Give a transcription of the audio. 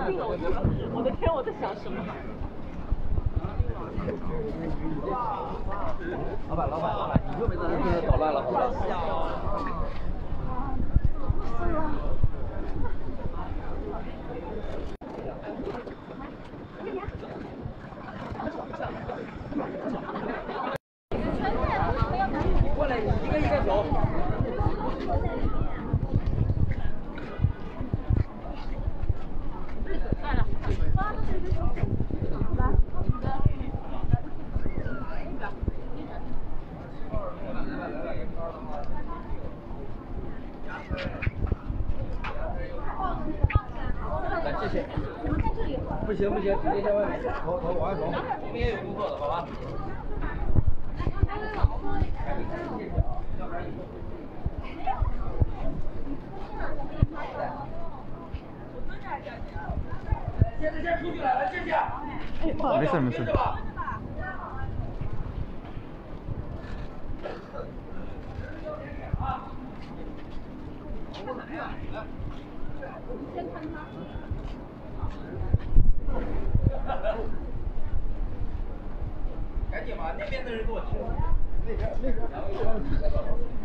定了，我的天，我在想什么？ 老板，你又没在这儿捣乱了，好吧？你过来，一个一个走。来，谢谢。不行，直接在外面走，往外走。我们也有工作的，好吧？先出去了，来谢谢。 没事。 先看他。 赶紧吧，那边的人给我听。那边。